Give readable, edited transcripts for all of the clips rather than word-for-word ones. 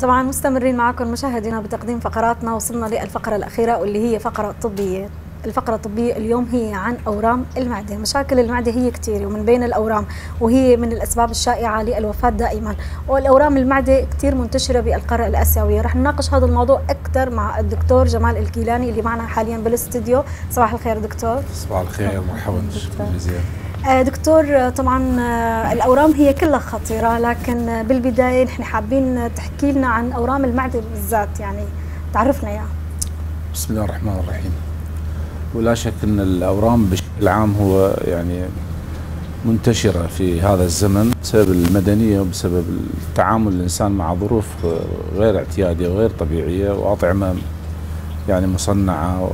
طبعا مستمرين معكم مشاهدينا بتقديم فقراتنا. وصلنا للفقرة الأخيرة واللي هي فقرة طبية. الفقرة الطبية اليوم هي عن أورام المعدة. مشاكل المعدة هي كثير، ومن بين الأورام وهي من الأسباب الشائعة للوفاة دائما، والأورام المعدة كثير منتشرة بالقارة الآسيوية. رح نناقش هذا الموضوع أكثر مع الدكتور جمال الكيلاني اللي معنا حاليا بالاستديو. صباح الخير دكتور. صباح الخير، مرحبا. دكتور، طبعا الأورام هي كلها خطيرة، لكن بالبداية نحن حابين تحكي لنا عن أورام المعدة بالذات، يعني تعرفنا إياها. بسم الله الرحمن الرحيم. ولا شك أن الأورام بشكل عام هو يعني منتشرة في هذا الزمن بسبب المدنية وبسبب التعامل الإنسان مع ظروف غير اعتيادية وغير طبيعية، وأطعمة يعني مصنعة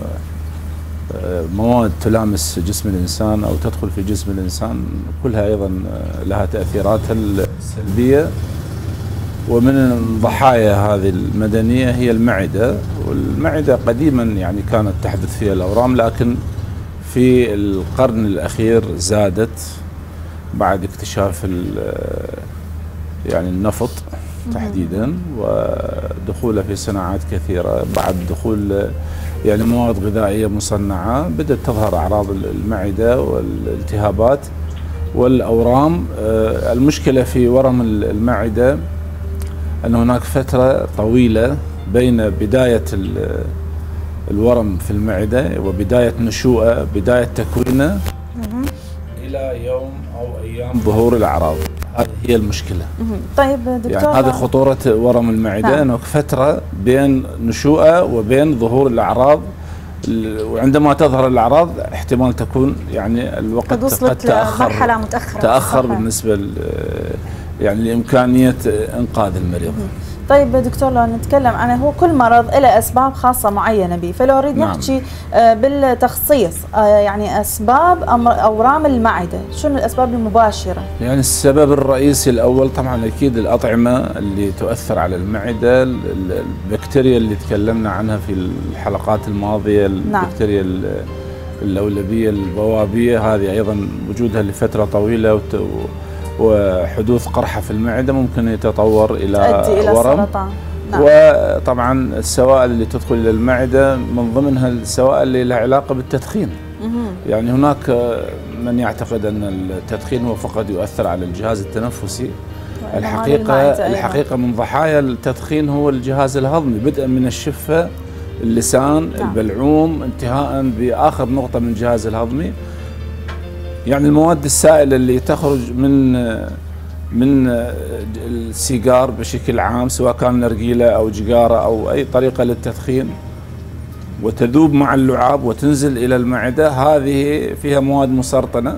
مواد تلامس جسم الإنسان أو تدخل في جسم الإنسان، كلها أيضا لها تأثيراتها السلبية. ومن ضحايا هذه المدنية هي المعدة. والمعدة قديما يعني كانت تحدث فيها الأورام، لكن في القرن الأخير زادت بعد اكتشاف يعني النفط تحديدا، ودخوله في صناعات كثيرة. بعد دخول يعني مواد غذائية مصنعة بدأت تظهر أعراض المعدة والالتهابات والأورام. المشكلة في ورم المعدة أن هناك فترة طويلة بين بداية الورم في المعدة وبداية نشوءه، بداية تكوينه، إلى يوم أو أيام ظهور الأعراض. هذه هي المشكلة. طيب دكتور، يعني هذه خطورة ورم المعدة، أنه فترة بين نشوءه وبين ظهور الأعراض، وعندما تظهر الأعراض احتمال تكون يعني الوقت قد مرحلة متأخرة بالنسبة يعني لإمكانية إنقاذ المريض. طيب دكتور، لو نتكلم عن هو كل مرض له أسباب خاصة معينة به، فلو أريد نحكي بالتخصيص يعني أسباب أورام المعدة، شنو الأسباب المباشرة؟ يعني السبب الرئيسي الأول طبعا أكيد الأطعمة اللي تؤثر على المعدة، البكتيريا اللي تكلمنا عنها في الحلقات الماضية، البكتيريا اللولبية البوابية، هذه أيضا وجودها لفترة طويلة وحدوث قرحة في المعدة ممكن يتطور إلى ورم. السرطان. وطبعا السوائل اللي تدخل إلى المعدة من ضمنها السوائل اللي لها علاقة بالتدخين. يعني هناك من يعتقد أن التدخين هو فقط يؤثر على الجهاز التنفسي. الحقيقة من ضحايا التدخين هو الجهاز الهضمي، بدءا من الشفة، اللسان، البلعوم، انتهاء بآخر نقطة من الجهاز الهضمي. يعني المواد السائلة اللي تخرج من السيجار بشكل عام، سواء كان نرجيلة أو جيجارة أو أي طريقة للتدخين، وتذوب مع اللعاب وتنزل إلى المعدة، هذه فيها مواد مسرطنة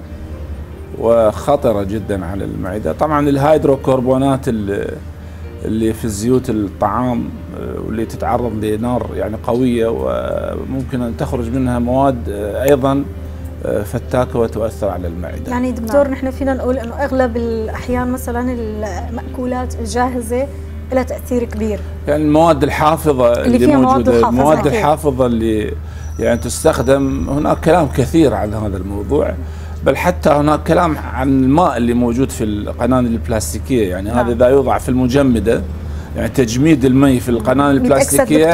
وخطرة جدا على المعدة. طبعا الهيدروكربونات اللي في الزيوت الطعام واللي تتعرض لنار يعني قوية، وممكن أن تخرج منها مواد أيضا فتاكة وتؤثر على المعدة. يعني دكتور، نحن فينا نقول انه اغلب الاحيان مثلا المأكولات الجاهزة لها تأثير كبير. يعني المواد الحافظة اللي موجودة، المواد الحافظة اللي يعني تستخدم، هناك كلام كثير عن هذا الموضوع، بل حتى هناك كلام عن الماء اللي موجود في القناني البلاستيكية. يعني هذا إذا يوضع في المجمدة، يعني تجميد المي في القناني البلاستيكية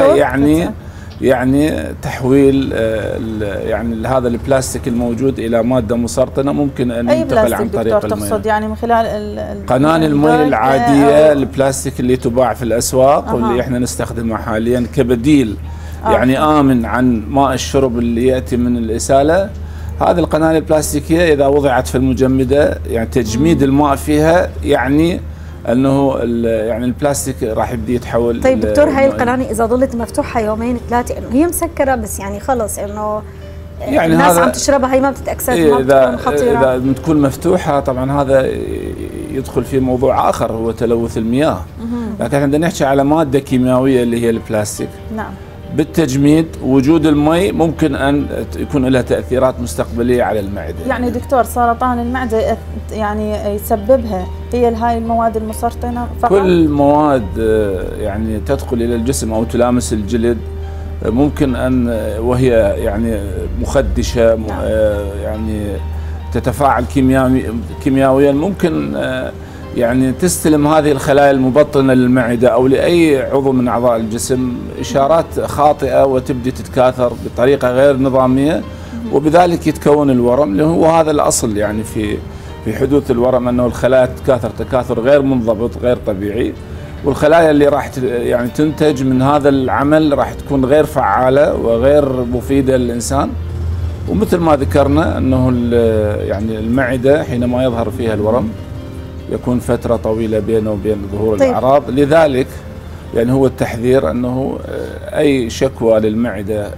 يعني تحويل يعني هذا البلاستيك الموجود الى ماده مسرطنه، ممكن ان ينتقل عن طريق الماء. تقصد يعني من خلال قناني المي العاديه، البلاستيك اللي تباع في الاسواق واللي احنا نستخدمها حاليا كبديل يعني امن عن ماء الشرب اللي ياتي من الاساله. هذه القناني البلاستيكيه اذا وضعت في المجمده، يعني تجميد الماء فيها، يعني انه يعني البلاستيك راح يبدي يتحول. طيب دكتور، هاي القناني اذا ظلت مفتوحه يومين ثلاثه، انه هي مسكره بس يعني خلص انه يعني الناس عم تشربها، هي ما بتتاكسد، ما بتكون خطيره. اذا بتكون مفتوحه طبعا هذا يدخل في موضوع اخر هو تلوث المياه. لكن احنا بدنا نحكي على ماده كيميائيه اللي هي البلاستيك. نعم. بالتجميد وجود المي ممكن ان يكون لها تاثيرات مستقبليه على المعده. يعني دكتور، سرطان المعده يعني يسببها هي هاي المواد المسرطنه فقط؟ كل مواد يعني تدخل الى الجسم او تلامس الجلد ممكن ان، وهي يعني مخدشه، يعني تتفاعل كيميائيا، ممكن يعني تستلم هذه الخلايا المبطنة للمعدة أو لأي عضو من أعضاء الجسم إشارات خاطئة وتبدي تتكاثر بطريقة غير نظامية، وبذلك يتكون الورم، اللي هو هذا الأصل يعني في حدوث الورم، أنه الخلايا تتكاثر تكاثر غير منضبط غير طبيعي، والخلايا اللي راح يعني تنتج من هذا العمل راح تكون غير فعالة وغير مفيدة للإنسان. ومثل ما ذكرنا أنه يعني المعدة حينما يظهر فيها الورم يكون فترة طويلة بينه وبين ظهور الأعراض. لذلك يعني هو التحذير أنه أي شكوى للمعدة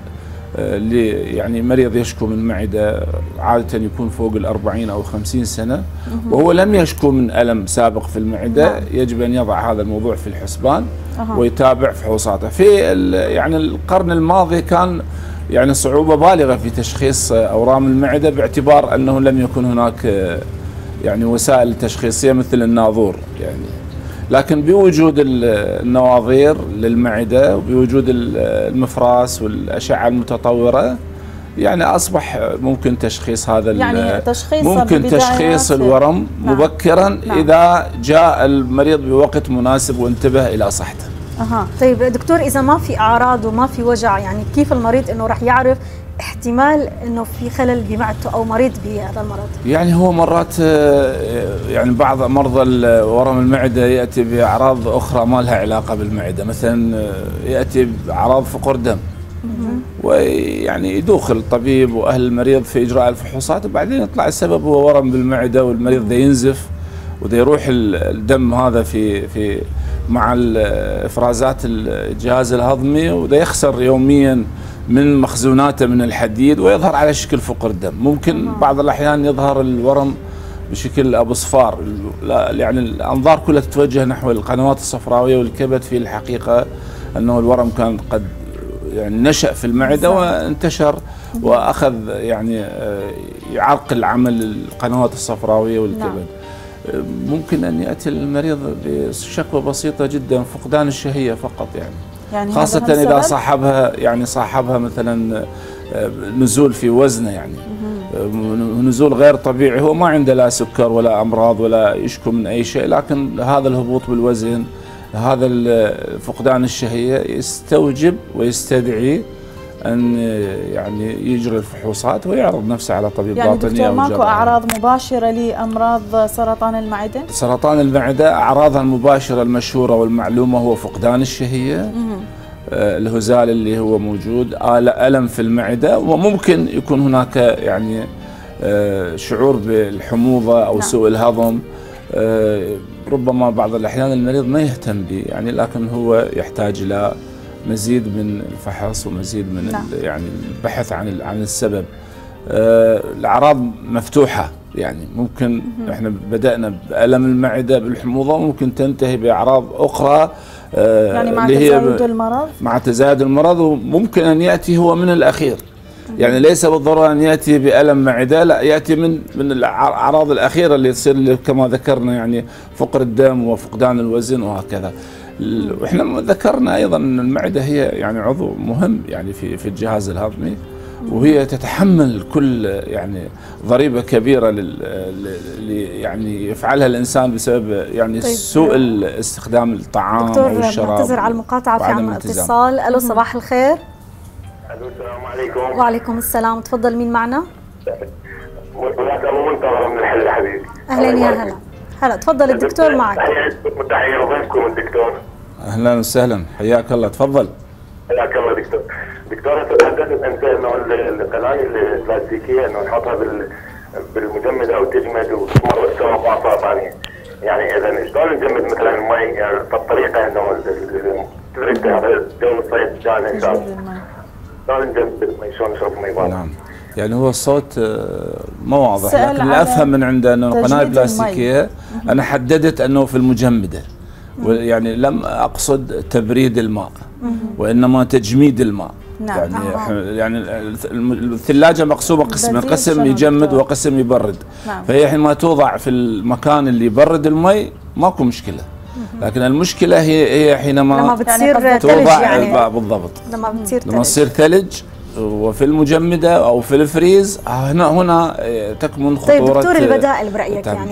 يعني مريض يشكو من معدة عادة يكون فوق 40 أو 50 سنة وهو لم يشكو من ألم سابق في المعدة، يجب أن يضع هذا الموضوع في الحسبان ويتابع فحوصاته. في يعني القرن الماضي كان يعني صعوبة بالغة في تشخيص أورام المعدة باعتبار أنه لم يكن هناك يعني وسائل تشخيصية مثل الناظور يعني، لكن بوجود النواظير للمعدة وبوجود المفراس والأشعة المتطورة يعني أصبح ممكن تشخيص هذا يعني ممكن تشخيص الورم مبكرا إذا جاء المريض بوقت مناسب وانتبه إلى صحته. طيب دكتور، إذا ما في أعراض وما في وجع، يعني كيف المريض إنه راح يعرف احتمال انه في خلل بمعدته او مريض بهذا المرض؟ يعني هو مرات يعني بعض مرضى ورم المعده ياتي باعراض اخرى ما لها علاقه بالمعده، مثلا ياتي باعراض فقر دم ويعني يدوخ الطبيب واهل المريض في اجراء الفحوصات، وبعدين يطلع السبب هو ورم بالمعده والمريض ده ينزف وده يروح الدم هذا في مع افرازات الجهاز الهضمي وده يخسر يوميا من مخزوناته من الحديد ويظهر على شكل فقر دم. ممكن بعض الأحيان يظهر الورم بشكل أبو صفار، يعني الأنظار كلها تتوجه نحو القنوات الصفراوية والكبد، في الحقيقة أنه الورم كان قد يعني نشأ في المعدة وانتشر وأخذ يعني يعرقل عمل القنوات الصفراوية والكبد. ممكن أن يأتي المريض بشكوى بسيطة جدا، فقدان الشهية فقط يعني خاصة إذا صاحبها مثلا نزول في وزنه، يعني نزول غير طبيعي، هو ما عنده لا سكر ولا أمراض ولا يشكو من أي شيء، لكن هذا الهبوط بالوزن، هذا فقدان الشهية يستوجب ويستدعي أن يعني يجري الفحوصات ويعرض نفسه على طبيب باطني. يعني دكتور ماكو أعراض مباشرة لأمراض سرطان المعدة؟ سرطان المعدة أعراضها المباشرة المشهورة والمعلومة هو فقدان الشهية، الهزال اللي هو موجود، ألم في المعدة، وممكن يكون هناك يعني شعور بالحموضة أو سوء الهضم. ربما بعض الأحيان المريض ما يهتم به يعني، لكن هو يحتاج إلى مزيد من الفحص ومزيد من يعني البحث عن السبب. الأعراض مفتوحة، يعني ممكن احنا بدأنا بألم المعدة بالحموضة، ممكن تنتهي بأعراض أخرى يعني مع تزايد المرض، مع تزايد المرض، وممكن أن يأتي هو من الأخير. يعني ليس بالضرورة أن يأتي بألم معدة، لا، يأتي من الأعراض الأخيرة اللي تصير كما ذكرنا، يعني فقر الدم وفقدان الوزن وهكذا. واحنا ذكرنا ايضا ان المعده هي يعني عضو مهم يعني في الجهاز الهضمي، وهي تتحمل كل يعني ضريبه كبيره يعني يفعلها الانسان بسبب يعني سوء استخدام الطعام او الشراب. دكتور نعتذر على المقاطعه في عنا اتصال. الو صباح الخير. الو السلام عليكم. وعليكم السلام، تفضل مين معنا؟ معك ابو منتظر من الحله حبيبي. اهلا يا هلا تفضل الدكتور معك. تحيه لضيفكم الدكتور. اهلا وسهلا، حياك الله، تفضل. حياك الله دكتور. دكتور انت تحدثت انت انه القلايل البلاستيكيه انه نحطها بالمجمد او تجمد وتمر سوا بعضها ثانيه، يعني اذا شلون نجمد مثلا المي يعني بالطريقه انه تدرك هذا جو الصيف جانا ان شاء الله، شلون نجمد المي، شلون نشرب مي بارده؟ نعم، يعني هو الصوت ما واضح، لكن اللي افهم من عنده انه القناه البلاستيكيه انا حددت انه في المجمده، يعني لم اقصد تبريد الماء وانما تجميد الماء. نعم. يعني الثلاجه مقسومه قسمين، قسم يجمد وقسم يبرد. نعم. فهي حينما توضع في المكان اللي يبرد المي ماكو مشكله، لكن المشكله هي حينما بتصير توضع يعني بالضبط، لما تصير ثلج وفي المجمده او في الفريز، هنا تكمن خطوره. طيب دكتور، البدائل برايك يعني انه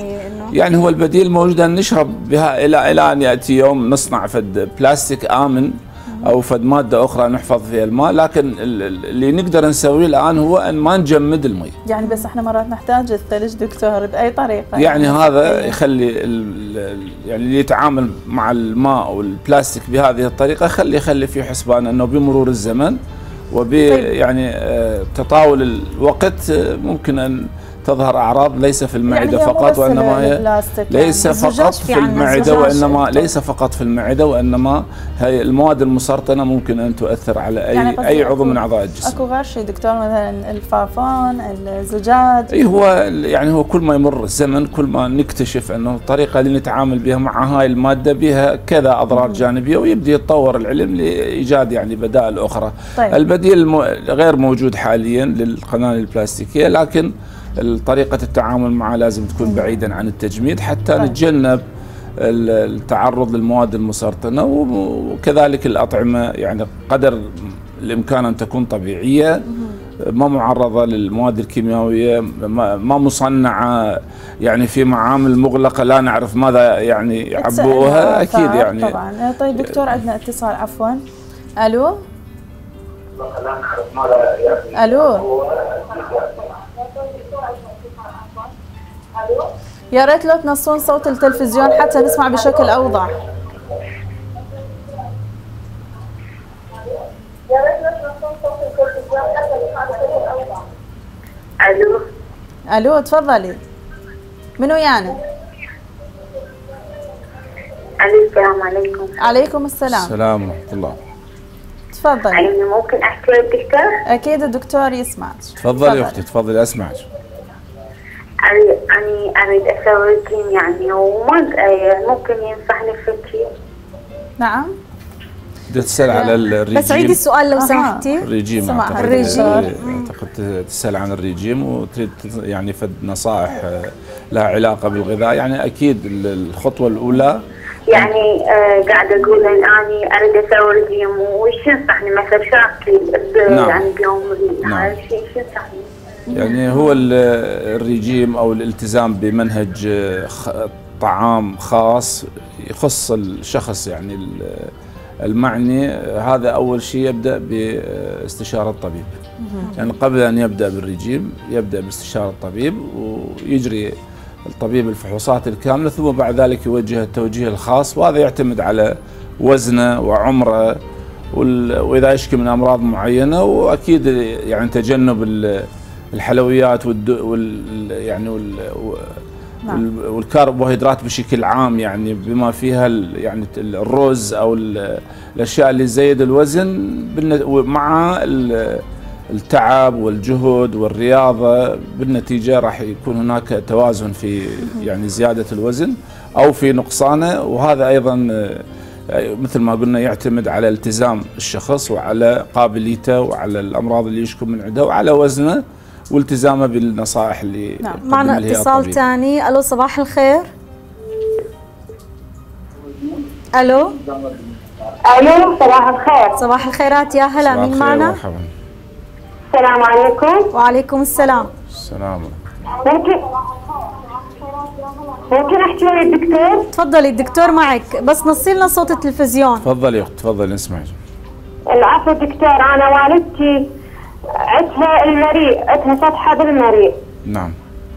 يعني هو البديل موجود أن نشرب بها إلى أن يأتي يوم نصنع فد بلاستيك آمن أو فد مادة أخرى نحفظ فيها الماء، لكن اللي نقدر نسويه الآن هو أن ما نجمد المي. يعني بس احنا مرات نحتاج الثلج دكتور بأي طريقة؟ يعني هذا يخلي يعني اللي يتعامل مع الماء والبلاستيك بهذه الطريقة يخلي في حسبان أنه بمرور الزمن يعني تطاول الوقت ممكن أن تظهر أعراض ليس في المعدة يعني فقط، وإنما هي ليس فقط في المعدة، وإنما ليس فقط في المعدة، وإنما هي المواد المسرطنة ممكن أن تؤثر على يعني أي عضو من أعضاء الجسم. أكو غير شيء دكتور مثلا الفافون، الزجاج؟ أي هو كل ما يمر الزمن كل ما نكتشف أنه الطريقة اللي نتعامل بها مع هاي المادة بها كذا أضرار جانبية، ويبدأ يتطور العلم لإيجاد يعني بدائل أخرى. طيب. البديل غير موجود حاليا للقناني البلاستيكية، لكن طريقة التعامل معها لازم تكون بعيدا عن التجميد حتى نتجنب التعرض للمواد المسرطنة، وكذلك الأطعمة يعني قدر الإمكان أن تكون طبيعية، ما معرضة للمواد الكيميائية، ما مصنعة يعني في معامل مغلقة لا نعرف ماذا يعني يعبوها أكيد يعني. طبعا. طيب دكتور عندنا اتصال، عفوا. ألو. ألو. يا ريت لو تنصون صوت التلفزيون حتى نسمع بشكل أوضح. الو. الو تفضلي. من ويانا؟ السلام عليكم. عليكم السلام. السلام ورحمة الله. تفضلي. يعني ممكن احكي للدكتور؟ اكيد الدكتور يسمعك. تفضلي اختي، تفضلي اسمعك. أنا أريد أسوي رجيم يعني، وما ممكن ينصحني في شيء؟ نعم. بدك تسأل على الرجيم؟ بس عيدي السؤال لو سمحتي. الرجيم أعتقد تسأل عن الرجيم وتريد يعني فد نصائح لها علاقة بالغذاء. يعني أكيد الخطوة الأولى يعني قاعدة أقول إن أنا أريد أسوي رجيم، وش ينصحني مثلا شاكل يعني بيوم هذا الشيء شو ينصحني؟ يعني هو الرجيم أو الالتزام بمنهج طعام خاص يخص الشخص يعني المعني، هذا أول شيء يبدأ باستشارة الطبيب. يعني قبل أن يبدأ بالرجيم يبدأ باستشارة الطبيب، ويجري الطبيب الفحوصات الكاملة، ثم بعد ذلك يوجه التوجيه الخاص، وهذا يعتمد على وزنه وعمره وإذا يشكي من أمراض معينة، وأكيد يعني تجنب الحلويات والكربوهيدرات بشكل عام، يعني بما فيها يعني الرز او الاشياء اللي تزيد الوزن، مع التعب والجهد والرياضه، بالنتيجه راح يكون هناك توازن في يعني زياده الوزن او في نقصانه. وهذا ايضا مثل ما قلنا يعتمد على التزام الشخص وعلى قابليته وعلى الامراض اللي يشكو من عندها وعلى وزنه والتزامه بالنصائح اللي معنا اتصال ثاني. الو صباح الخير. الو. الو صباح الخير. صباح الخيرات، يا هلا، مين معنا؟ مرحبا. السلام عليكم. وعليكم السلام. السلام. ممكن احكي ويا الدكتور؟ تفضلي الدكتور معك، بس نصي لنا صوت التلفزيون. تفضلي يا اخت، تفضلي نسمعك. العفو دكتور، انا والدتي عندها المريء، عندها فتحة بالمريء. نعم.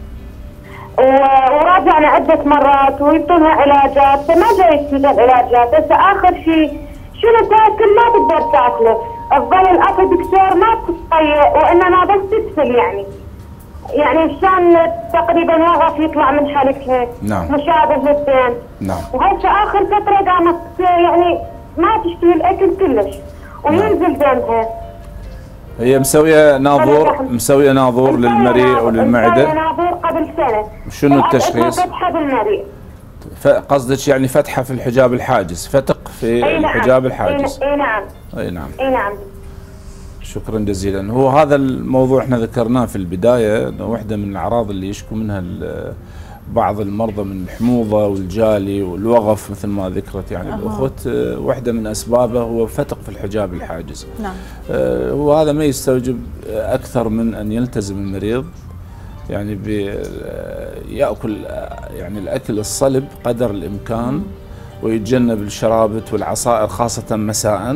وراجعنا عدة مرات ويعطونها علاجات، فما جاي تفيد العلاجات. بس آخر شيء شنو تاكل ما تقدر تاكله، تظل الأكل دكتور ما تطيق، وإنما بس تدفل يعني مشان تقريبا وقف يطلع من حلقها. نعم. مشابه للدين. نعم. وهسه آخر فترة قامت يعني ما تشتهي الأكل كلش وينزل دمها. هي مسوية ناظور للمريء وللمعدة. مسوية ناظور قبل سنة. شنو التشخيص؟ فتحة بالمريء. قصدك يعني فتحة في الحجاب الحاجز، فتق في الحجاب الحاجز. اي نعم. اي نعم. اي نعم. شكرا جزيلا. هو هذا الموضوع احنا ذكرناه في البداية، انه واحدة من الأعراض اللي يشكو منها بعض المرضى من الحموضة والجالي والوغف مثل ما ذكرت يعني الأخت، واحدة من أسبابه هو فتق في الحجاب الحاجز. نعم. وهذا ما يستوجب أكثر من أن يلتزم المريض يعني يأكل يعني الأكل الصلب قدر الإمكان، ويتجنب الشرابت والعصائر خاصة مساء،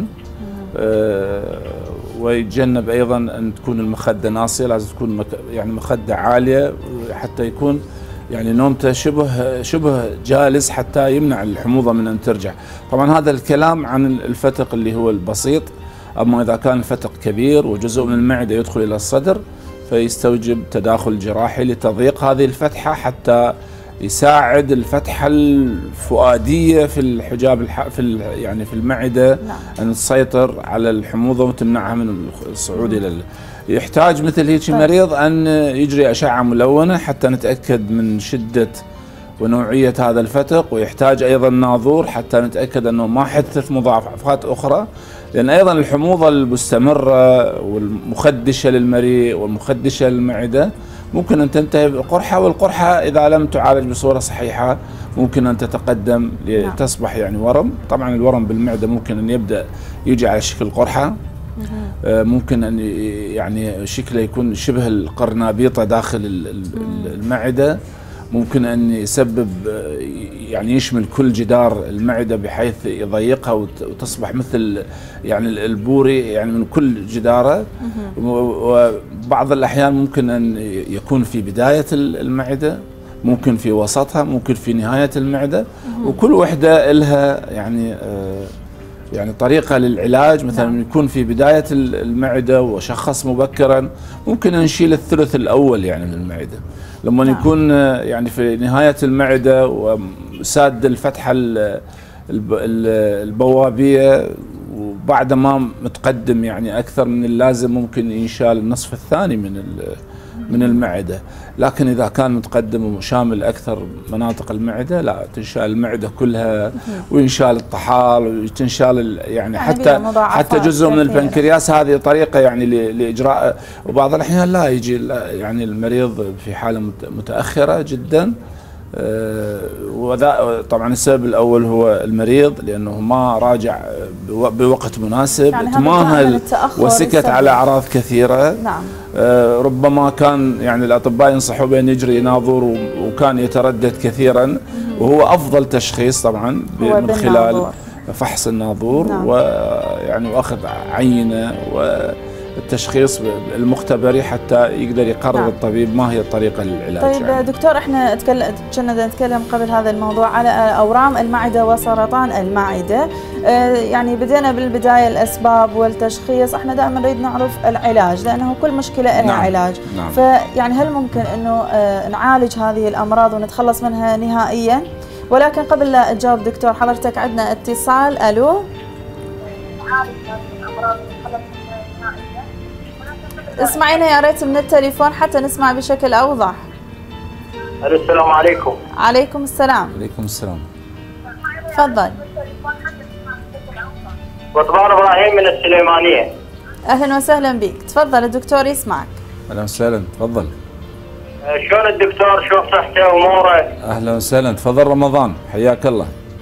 ويتجنب أيضا أن تكون المخدة ناصية، لازم تكون يعني مخدة عالية حتى يكون يعني نومته شبه جالس حتى يمنع الحموضة من أن ترجع. طبعا هذا الكلام عن الفتق اللي هو البسيط. أما إذا كان الفتق كبير وجزء من المعدة يدخل إلى الصدر فيستوجب تداخل جراحي لتضييق هذه الفتحة حتى يساعد الفتحة الفؤادية في الحجاب يعني في المعدة أن تسيطر على الحموضة وتمنعها من الصعود إلى يحتاج مثل هيك مريض أن يجري أشعة ملونة حتى نتأكد من شدة ونوعية هذا الفتق، ويحتاج أيضا ناظور حتى نتأكد أنه ما حدثت مضاعفات أخرى، لأن أيضا الحموضة المستمرة والمخدشة للمريء والمخدشة للمعدة ممكن أن تنتهي بالقرحة، والقرحة إذا لم تعالج بصورة صحيحة ممكن أن تتقدم لتصبح يعني ورم. طبعا الورم بالمعدة ممكن أن يبدأ يجي على شكل قرحة، ممكن أن يعني شكله يكون شبه القرنابيطة داخل المعدة، ممكن أن يسبب يعني يشمل كل جدار المعدة بحيث يضيقها وتصبح مثل يعني البوري يعني من كل جداره. وبعض الأحيان ممكن أن يكون في بداية المعدة، ممكن في وسطها، ممكن في نهاية المعدة، وكل وحدة لها يعني طريقة للعلاج. مثلا يكون في بداية المعدة وشخص مبكرا ممكن أن نشيل الثلث الأول يعني من المعدة. لما يكون يعني في نهاية المعدة وساد الفتحة البوابية وبعد ما متقدم يعني أكثر من اللازم ممكن ينشال النصف الثاني من المعدة. لكن إذا كان متقدم وشامل أكثر مناطق المعدة لا، تنشال المعدة كلها وينشال الطحال وتنشال يعني حتى جزء من البنكرياس. هذه طريقة يعني لإجراء. وبعض الأحيان لا يجي يعني المريض في حالة متأخرة جدا. وذا طبعا السبب الأول هو المريض لأنه ما راجع بوقت مناسب، يعني تماهل وسكت على أعراض كثيرة. نعم. ربما كان يعني الأطباء ينصحوا بأن يجري ناظور وكان يتردد كثيرا، وهو أفضل تشخيص طبعا من خلال فحص الناظور. نعم. ويعني وأخذ عينة التشخيص المختبري حتى يقدر يقرر. نعم. الطبيب ما هي الطريقة للعلاج. طيب يعني. دكتور احنا كنا نتكلم قبل هذا الموضوع على أورام المعدة وسرطان المعدة. يعني بدينا بالبداية الأسباب والتشخيص، احنا دائما نريد نعرف العلاج لأنه كل مشكلة لها. نعم. علاج. نعم. فيعني هل ممكن أنه نعالج هذه الأمراض ونتخلص منها نهائيا؟ ولكن قبل لا تجاوب دكتور حضرتك عندنا اتصال. ألو. نعالج هذه الأمراض ونتخلص منها نهائيا. اسمعينا يا ريت من التليفون حتى نسمع بشكل أوضح. السلام عليكم. عليكم السلام. عليكم السلام. تفضل. رضوان إبراهيم من السليمانية. أهلا وسهلا بك، تفضل الدكتور يسمعك. أهلا وسهلا، تفضل. شلون الدكتور؟ شلون صحته وأموره؟ أهلا وسهلا، تفضل رمضان، حياك الله.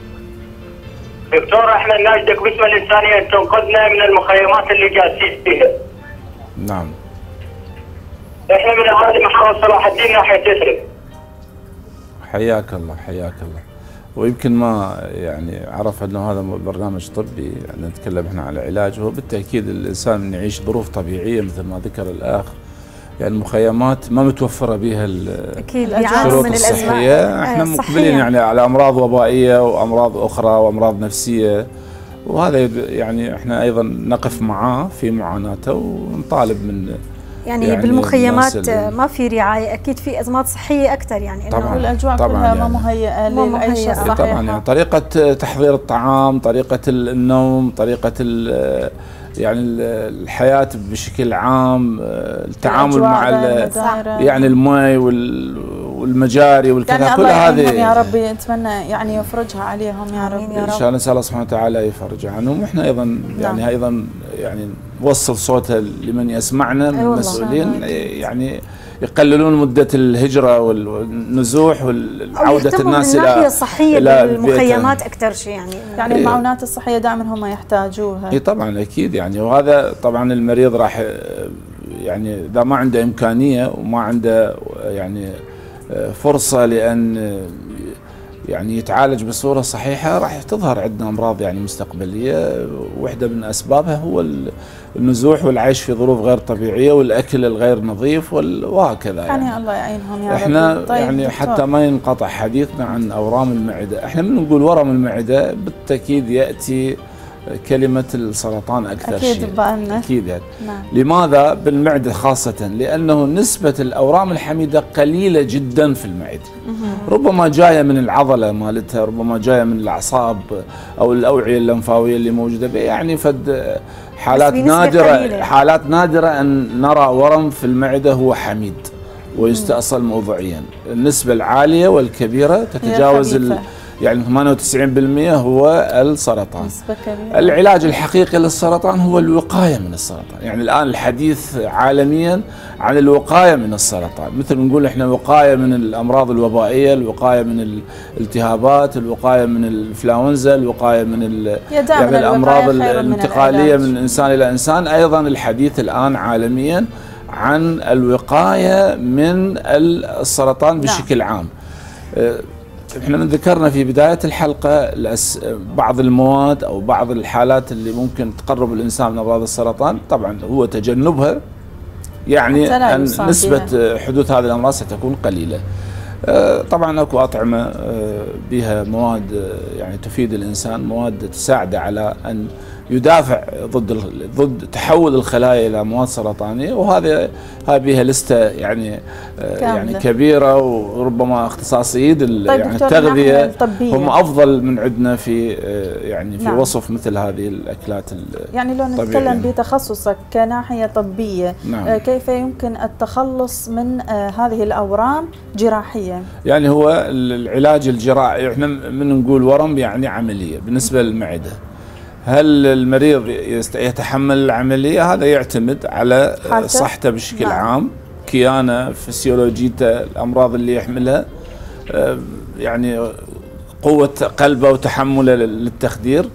دكتور احنا نناشدك باسم الإنسانية أن تنقذنا من المخيمات اللي جالسين فيها. نعم. احنا من اهالي محافظة صلاح الدين ناحية يثرب. حياك الله حياك الله. ويمكن ما يعني عرف انه هذا برنامج طبي يعني نتكلم احنا على علاج، وهو بالتاكيد الانسان من يعيش ظروف طبيعيه مثل ما ذكر الاخ. يعني المخيمات ما متوفره بها الشروط الصحيه، احنا مقبلين يعني على امراض وبائيه وامراض اخرى وامراض نفسيه، وهذا يعني احنا ايضا نقف معاه في معاناته ونطالب من يعني بالمخيمات ما في رعايه، اكيد في ازمات صحيه اكثر يعني طبعا الاجواء كلها ما مهيئه للعيشه الصحيحه. طبعا يعني طريقه تحضير الطعام، طريقه النوم، طريقه يعني الحياه بشكل عام، التعامل مع يعني الماء والمجاري والكذا، يعني كل هذه يا رب نتمنى يعني يفرجها عليهم يا رب. ان شاء الله نسال الله سبحانه وتعالى يفرجها عنهم، واحنا ايضا يعني ايضا يعني نوصل صوتها لمن يسمعنا من المسؤولين، يعني يقللون مدة الهجرة والنزوح وعودة الناس إلى الناحية الصحية بالمخيمات أكثر شيء يعني المعونات الصحية دائما هم يحتاجوها. اي طبعا أكيد يعني، وهذا طبعا المريض راح يعني إذا ما عنده إمكانية وما عنده يعني فرصة لأن يعني يتعالج بصورة صحيحة، راح تظهر عندنا أمراض يعني مستقبلية. واحدة من أسبابها هو النزوح والعيش في ظروف غير طبيعية والأكل الغير نظيف وهكذا. يعني الله يعينهم يا رب. احنا طيب يعني حتى ما ينقطع حديثنا عن أورام المعدة، احنا من نقول ورم المعدة بالتأكيد يأتي كلمة السرطان أكثر أكيد شيء. بقالنا. أكيد يعني. نعم. لماذا بالمعدة خاصة؟ لأنه نسبة الأورام الحميدة قليلة جدا في المعدة. ربما جاية من العضلة مالتها، ربما جاية من الأعصاب أو الأوعية اللمفاوية اللي موجودة بها، يعني فد حالات نادرة أن نرى ورم في المعدة هو حميد ويستأصل موضعيا. النسبة العالية والكبيرة تتجاوز يعني 98% هو السرطان. العلاج الحقيقي للسرطان هو الوقاية من السرطان. يعني الآن الحديث عالميا عن الوقاية من السرطان، مثل نقول احنا وقاية من الأمراض الوبائية، الوقاية من الالتهابات، الوقاية من الإنفلونزا، الوقاية من يعني الأمراض الانتقالية من إنسان إلى إنسان. أيضا الحديث الآن عالميا عن الوقاية من السرطان بشكل عام. احنا من ذكرنا في بداية الحلقة بعض المواد أو بعض الحالات اللي ممكن تقرب الإنسان من أمراض السرطان، طبعا هو تجنبها يعني أن نسبة حدوث هذه الأمراض ستكون قليلة. طبعا اكو أطعمة بها مواد يعني تفيد الإنسان، مواد تساعده على أن يدافع ضد تحول الخلايا الى مواد سرطانيه، وهذه بها لسته يعني كبيره، وربما اختصاصيين يعني التغذيه هم افضل من عندنا في يعني في وصف مثل هذه الاكلات يعني لو نتكلم بتخصصك كناحيه طبيه، كيف يمكن التخلص من هذه الاورام جراحيا؟ يعني هو العلاج الجراحي، احنا من نقول ورم يعني عمليه بالنسبه للمعده. هل المريض يتحمل العملية؟ هذا يعتمد على صحته بشكل عام، كيانه، فسيولوجيته، الأمراض اللي يحملها، يعني قوة قلبه وتحمله للتخدير،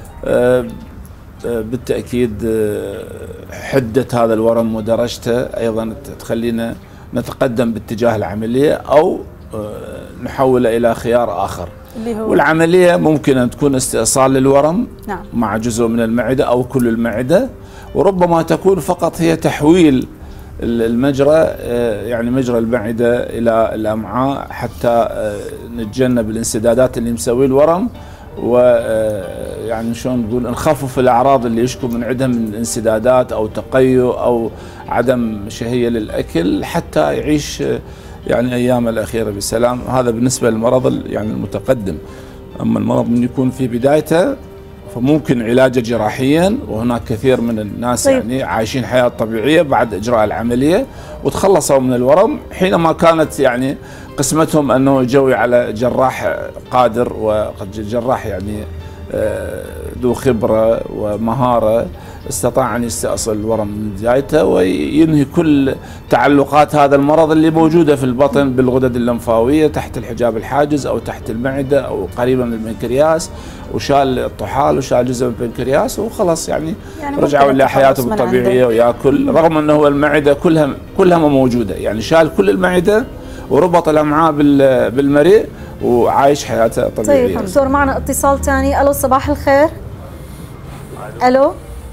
بالتأكيد حدة هذا الورم ودرجته أيضا تخلينا نتقدم باتجاه العملية أو نحوله إلى خيار آخر. والعملية ممكن أن تكون استئصال للورم مع جزء من المعدة أو كل المعدة، وربما تكون فقط هي تحويل المجرى يعني مجرى المعدة إلى الأمعاء حتى نتجنب الانسدادات اللي مسوي الورم، ويعني شلون نقول نخفف الأعراض اللي يشكو من عدم انسدادات أو تقيؤ أو عدم شهية للأكل حتى يعيش يعني أيام الأخيرة بسلام. هذا بالنسبة للمرض يعني المتقدم. أما المرض من يكون في بدايته فممكن علاجه جراحيا، وهناك كثير من الناس يعني عايشين حياة طبيعية بعد إجراء العملية وتخلصوا من الورم، حينما كانت يعني قسمتهم أنه يجوي على جراح قادر وجراح يعني ذو خبرة ومهارة استطاع أن يستأصل الورم من بدايته وينهي كل تعلقات هذا المرض اللي موجودة في البطن بالغدد اللمفاوية تحت الحجاب الحاجز أو تحت المعدة أو قريبا من البنكرياس، وشال الطحال وشال جزء من البنكرياس وخلاص يعني رجعوا إلى حياتهم الطبيعية ويأكل، رغم أنه هو المعدة كلها موجودة، يعني شال كل المعدة وربط الأمعاء بالمريء وعايش حياته طبيعية. طيب دكتور معنا اتصال ثاني. ألو صباح الخير. ألو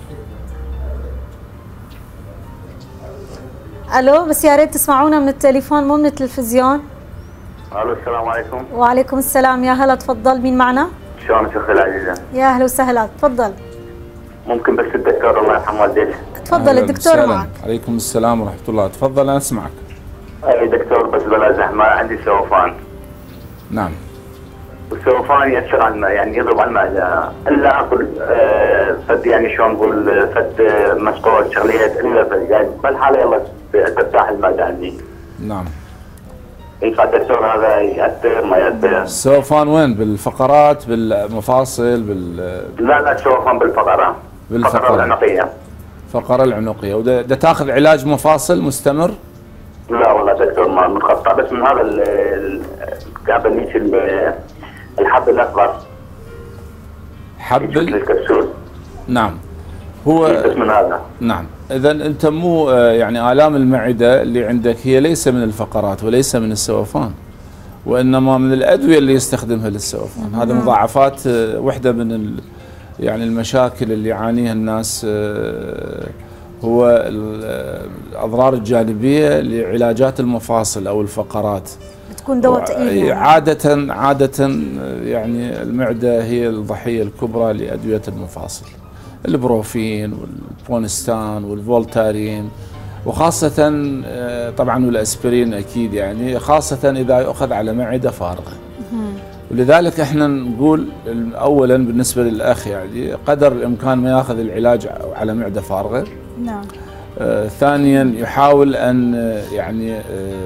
ألو بس يا ريت تسمعونا من التليفون مو من التلفزيون. ألو السلام عليكم. وعليكم السلام، يا هلا تفضل، مين معنا؟ شلونك اختي العزيزة؟ يا أهلا وسهلا، تفضل. ممكن بس الدكتور الله يرحم والديك. تفضل الدكتور معك. عليكم السلام ورحمة الله، تفضل أنا أسمعك. أي دكتور بس بلا زحمة، عندي سوفان. نعم. والسوفان يأثر على يعني يضرب على المعدة، إلا أكل فد يعني شلون نقول فد مسقوط شغليات إلا فد يعني بالحالة يلا ترتاح المعدة عندي. نعم. ينفع دكتور هذا يأثر ما يأثر؟ السوفان وين؟ بالفقرات، بالمفاصل، لا السوفان بالفقرة. بالفقرة العنقية. الفقرة العنقية، وده تاخذ علاج مفاصل مستمر؟ لا والله دكتور ما متقطع، بس من هذا الكابليش الحب الأصغر. حب الكبسول. نعم. هو بس من هذا. نعم. إذا أنت مو يعني آلام المعدة اللي عندك هي ليس من الفقرات وليس من السوفان، وإنما من الأدوية اللي يستخدمها للسوفان. هذا مضاعفات واحدة من يعني المشاكل اللي يعانيها الناس، هو الأضرار الجانبية لعلاجات المفاصل أو الفقرات. بتكون دواء تقيل عادة يعني المعدة هي الضحية الكبرى لأدوية المفاصل، البروفين والبونستان والفولتارين، وخاصة طبعا والأسبرين أكيد، يعني خاصة إذا يؤخذ على معدة فارغة. ولذلك احنا نقول أولا بالنسبة للأخ يعني قدر الإمكان ما يأخذ العلاج على معدة فارغة. نعم. ثانيا يحاول أن يعني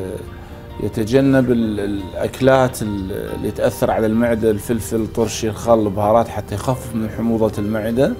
يتجنب الأكلات اللي تأثر على المعدة، الفلفل، طرشي، الخل، البهارات، حتى يخفف من حموضة المعدة.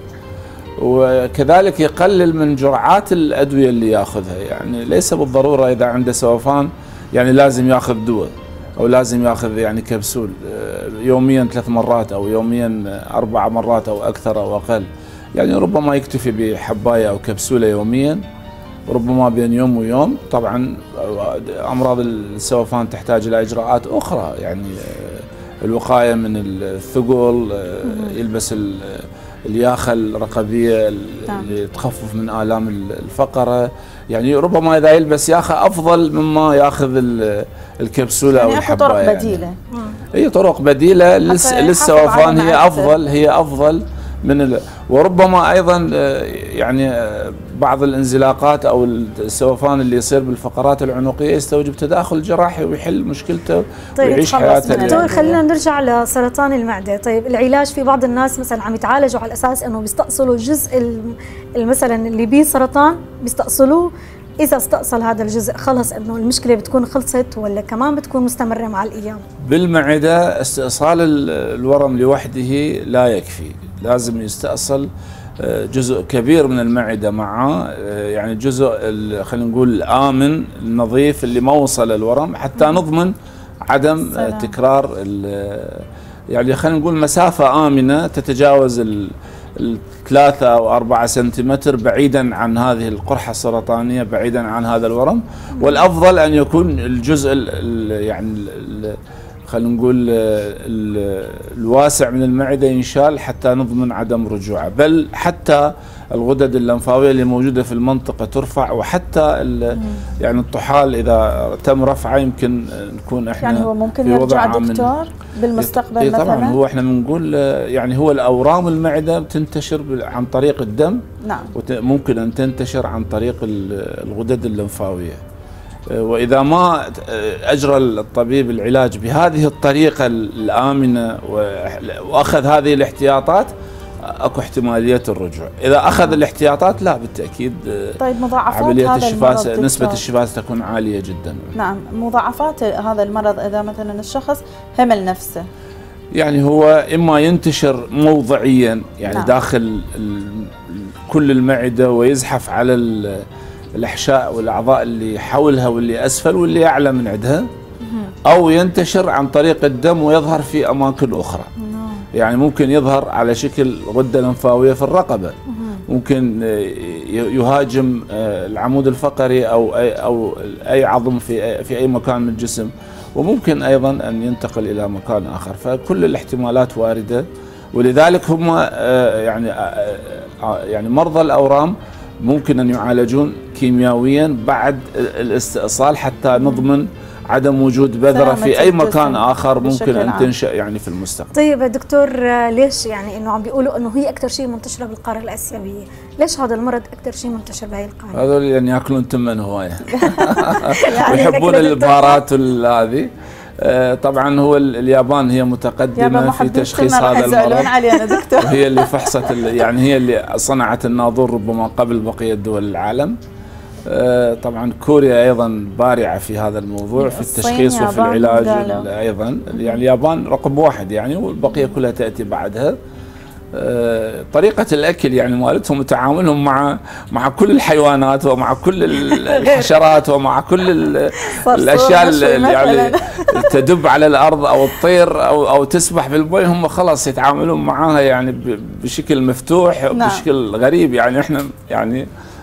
وكذلك يقلل من جرعات الأدوية اللي ياخذها، يعني ليس بالضرورة إذا عنده سوفان يعني لازم ياخذ دواء أو لازم ياخذ يعني كبسول يوميا 3 مرات أو يوميا 4 مرات أو أكثر أو أقل. يعني ربما يكتفي بحباية أو كبسولة يوميا، ربما بين يوم ويوم. طبعا أمراض السوفان تحتاج إلى إجراءات أخرى، يعني الوقاية من الثقل، يلبس الياخة الرقبية اللي تخفف من آلام الفقرة. يعني ربما إذا يلبس ياخة أفضل مما ياخذ الكبسولة يعني أو الحباية. طرق بديلة. هي طرق بديلة للسوفان، هي أفضل من وربما أيضا يعني بعض الانزلاقات أو السوفان اللي يصير بالفقرات العنقية يستوجب تداخل جراحي ويحل مشكلته ويعيش حياته. دكتور خلينا نرجع لسرطان المعدة. طيب العلاج، في بعض الناس مثلا عم يتعالجوا على أساس أنه بيستأصلوا الجزء مثلا اللي بيه سرطان بيستأصلوه، إذا استأصل هذا الجزء خلص أنه المشكلة بتكون خلصت، ولا كمان بتكون مستمرة مع الأيام؟ بالمعدة استئصال الورم لوحده لا يكفي، لازم يستأصل جزء كبير من المعدة معه، يعني جزء خلينا نقول الآمن النظيف اللي ما وصل الورم، حتى نضمن عدم تكرار يعني خلينا نقول مسافة آمنة تتجاوز 3 أو 4 سنتيمتر بعيدا عن هذه القرحة السرطانية، بعيدا عن هذا الورم. والأفضل أن يكون الجزء يعني خلينا نقول الواسع من المعدة ينشال حتى نضمن عدم رجوعه، بل حتى الغدد اللمفاوية اللي موجودة في المنطقة ترفع، وحتى يعني الطحال إذا تم رفعه يمكن نكون احنا يعني هو ممكن يرجع دكتور بالمستقبل مثلا؟ طبعا هو احنا بنقول يعني هو الأورام المعدة بتنتشر عن طريق الدم. نعم. وممكن أن تنتشر عن طريق الغدد اللمفاوية، وإذا ما أجرى الطبيب العلاج بهذه الطريقة الآمنة وأخذ هذه الاحتياطات اكو احتمالية الرجوع. إذا أخذ الاحتياطات لا بالتأكيد. طيب مضاعفات عملية هذا الشفاء، المرض نسبة الشفاء تكون عالية جدا. نعم. مضاعفات هذا المرض إذا مثلا الشخص همل نفسه، يعني هو إما ينتشر موضعيا يعني نعم. داخل كل المعدة ويزحف على الأحشاء والأعضاء اللي حولها واللي أسفل واللي أعلى من عندها، أو ينتشر عن طريق الدم ويظهر في أماكن أخرى. يعني ممكن يظهر على شكل غدة لمفاوية في الرقبة، ممكن يهاجم العمود الفقري أو أي عظم في أي مكان من الجسم، وممكن أيضا أن ينتقل إلى مكان آخر. فكل الاحتمالات واردة، ولذلك هم يعني مرضى الأورام ممكن أن يعالجون كيميائيا بعد الاستئصال حتى نضمن عدم وجود بذرة في أي مكان آخر ممكن أن تنشأ يعني في المستقبل. طيب دكتور، ليش يعني إنه عم بيقولوا إنه هي أكثر شيء منتشرة بالقارة الآسيوية؟ ليش هذا المرض أكثر شيء منتشر بهي القارة؟ هذول يعني ياكلون تمن هواية ويحبون البهارات هذه. طبعا هو اليابان هي متقدمة في تشخيص هذا المرض، وهي اللي فحصت يعني هي اللي صنعت الناظور ربما قبل بقية دول العالم. طبعا كوريا ايضا بارعه في هذا الموضوع في التشخيص وفي العلاج ايضا. يعني اليابان رقم 1 يعني، والبقيه كلها تاتي بعدها. طريقه الاكل يعني مالتهم وتعاملهم مع كل الحيوانات ومع كل الحشرات ومع كل الاشياء اللي يعني تدب على الارض او تطير او تسبح في الماء، هم خلاص يتعاملون معها يعني بشكل مفتوح. نعم. بشكل غريب. يعني احنا يعني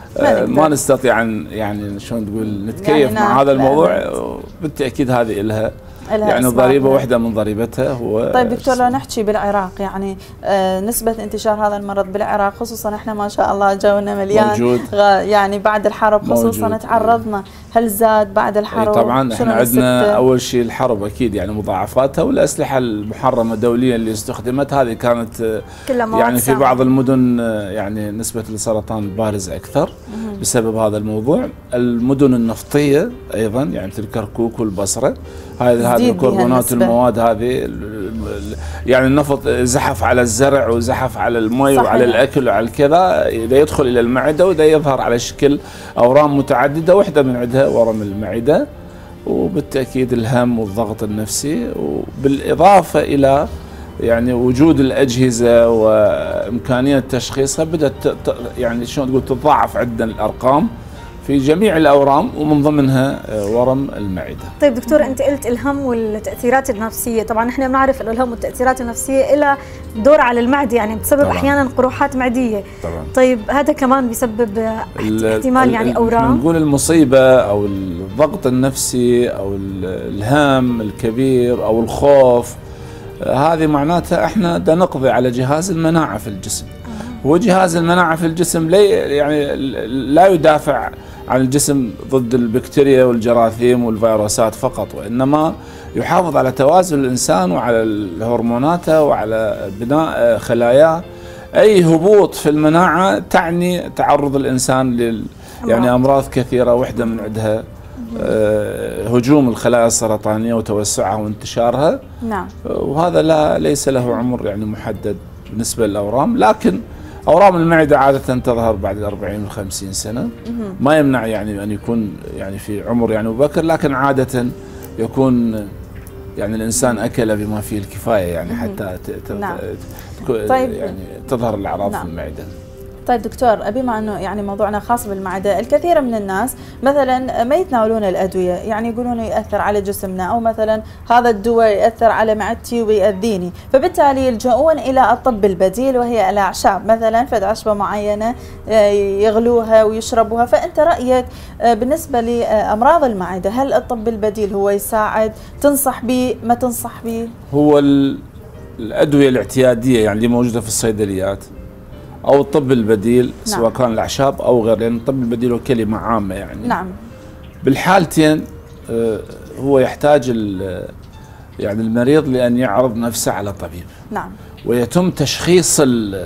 ما نستطيع ان يعني شلون تقول نتكيف مع هذا الموضوع. بالتاكيد هذه لها يعني ضريبه واحده من ضريبتها هو. طيب دكتور، لو نحكي بالعراق يعني نسبه انتشار هذا المرض بالعراق، خصوصا احنا ما شاء الله جونا مليان يعني بعد الحرب خصوصا تعرضنا، هل زاد بعد الحرب؟ طبعا احنا عندنا اول شيء الحرب اكيد يعني مضاعفاتها، والاسلحه المحرمه دوليا اللي استخدمت هذه كانت يعني في بعض المدن يعني نسبه السرطان البارز اكثر بسبب هذا الموضوع. المدن النفطيه ايضا يعني مثل كركوك والبصره، هذه الكربونات والمواد هذه يعني النفط زحف على الزرع وزحف على المي وعلى الاكل وعلى الكذا، اذا يدخل الى المعده وده يظهر على شكل اورام متعدده، واحده من عندها ورم المعده، وبالتاكيد الهم والضغط النفسي، وبالاضافه الى يعني وجود الاجهزه وامكانيه تشخيصها بدات يعني شلون تقول تتضاعف عندنا الارقام في جميع الأورام ومن ضمنها ورم المعدة. طيب دكتور، أنت قلت الهم والتأثيرات النفسية، طبعا احنا بنعرف أنه الهم والتأثيرات النفسية إلى دور على المعدة، يعني بتسبب أحيانا قروحات معدية. طبعا. طيب هذا كمان بيسبب احتمال يعني أورام؟ نقول المصيبة أو الضغط النفسي أو الهم الكبير أو الخوف، هذه معناتها احنا دا نقضي على جهاز المناعة في الجسم. هو جهاز المناعة في الجسم يعني لا يدافع عن الجسم ضد البكتيريا والجراثيم والفيروسات فقط، وإنما يحافظ على توازن الإنسان وعلى هرموناته وعلى بناء خلاياه. أي هبوط في المناعة تعني تعرض الإنسان يعني أمراض كثيرة، واحدة من عندها هجوم الخلايا السرطانية وتوسعها وانتشارها. نعم. وهذا ليس له عمر يعني محدد بالنسبة للأورام، لكن أورام المعدة عادة تظهر بعد 40 و 50 سنة، ما يمنع يعني أن يكون يعني في عمر يعني مبكر، لكن عادة يكون يعني الإنسان أكل بما فيه الكفاية يعني حتى طيب يعني تظهر الأعراض في المعدة. طيب دكتور، بما انه يعني موضوعنا خاص بالمعده، الكثير من الناس مثلا ما يتناولون الادويه، يعني يقولون ياثر على جسمنا، او مثلا هذا الدواء ياثر على معدتي ويأذيني، فبالتالي يلجؤون الى الطب البديل وهي الاعشاب، مثلا فد عشبه معينه يغلوها ويشربوها. فانت رايك بالنسبه لامراض المعده، هل الطب البديل هو يساعد؟ تنصح به؟ ما تنصح به؟ هو الادويه الاعتياديه يعني اللي موجوده في الصيدليات أو الطب البديل، سواء كان الأعشاب أو غير، لأن الطب البديل هو كلمة عامة يعني. نعم. بالحالتين هو يحتاج يعني المريض لأن يعرض نفسه على طبيب. نعم. ويتم تشخيص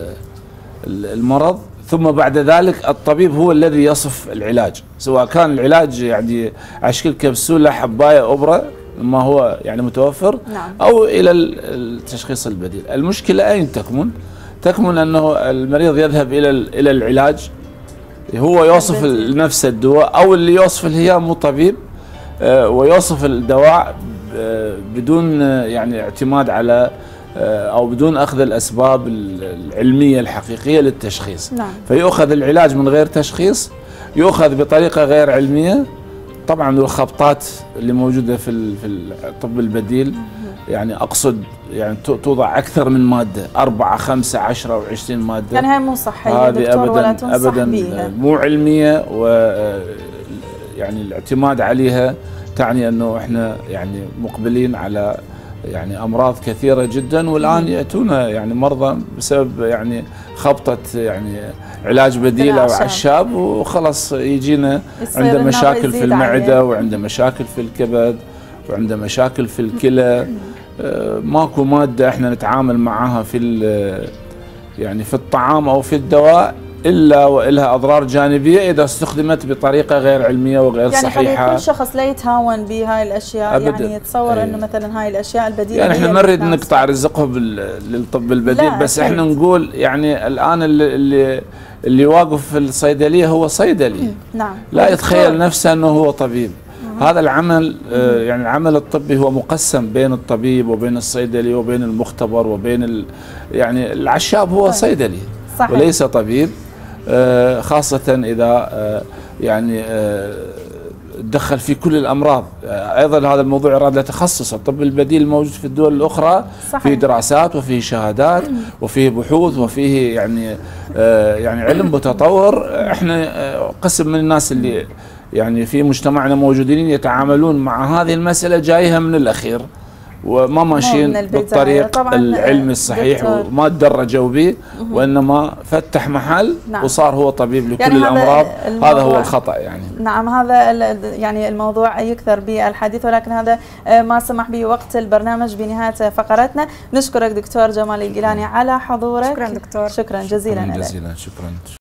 المرض، ثم بعد ذلك الطبيب هو الذي يصف العلاج، سواء كان العلاج يعني على شكل كبسولة، حباية، أبرة، ما هو يعني متوفر. نعم. أو إلى التشخيص البديل. المشكلة أين تكمن؟ تكمن أنه المريض يذهب إلى العلاج، هو يوصف لنفسه الدواء، أو اللي يوصف هي مو طبيب، ويوصف الدواء بدون يعني اعتماد على أو بدون أخذ الأسباب العلمية الحقيقية للتشخيص. نعم. فيؤخذ العلاج من غير تشخيص، يؤخذ بطريقة غير علمية. طبعا الخبطات اللي موجودة في الطب البديل يعني أقصد يعني توضع أكثر من مادة، 4 5 10 و 20 مادة، يعني هاي مو صحية دكتور ولا تنصح أبداً بيها، مو علمية، ويعني الاعتماد عليها تعني أنه إحنا يعني مقبلين على يعني أمراض كثيرة جدا. والآن يأتونا يعني مرضى بسبب يعني خبطة يعني علاج بديل أو أعشاب، وخلص يجينا عنده مشاكل في المعدة، وعنده مشاكل في الكبد، وعنده مشاكل في الكلى. ماكو مادة احنا نتعامل معها يعني في الطعام او في الدواء الا والها اضرار جانبيه اذا استخدمت بطريقه غير علميه وغير صحيحه. يعني كل شخص لا يتهاون بهاي الاشياء أبداً. يعني يتصور انه مثلا هاي الاشياء البديله، يعني احنا ما نريد نقطع رزقه للطب البديل، بس أكيد. احنا نقول يعني الان اللي واقف في الصيدليه هو صيدلي. نعم. لا يتخيل نفسه انه هو طبيب. هذا العمل يعني العمل الطبي هو مقسم بين الطبيب وبين الصيدلي وبين المختبر وبين يعني العشاب هو صيدلي. صحيح. وليس طبيب، خاصة إذا يعني تدخل في كل الأمراض. أيضا هذا الموضوع يراد له تخصص. الطب البديل موجود في الدول الأخرى، صحيح. في دراسات وفيه شهادات وفيه بحوث وفيه يعني علم متطور. احنا قسم من الناس اللي يعني في مجتمعنا موجودين يتعاملون مع هذه المسألة جايها من الأخير، وما ماشيين بالطريق العلمي الصحيح وما تدرجوا به، وإنما فتح محل وصار هو طبيب لكل يعني الأمراض. هذا هو الخطأ يعني. نعم، هذا يعني الموضوع يكثر بالحديث، ولكن هذا ما سمح به وقت البرنامج بنهاية فقرتنا. نشكرك دكتور جمال الجيلاني على حضورك. شكرا دكتور. شكرا جزيلا. شكرا.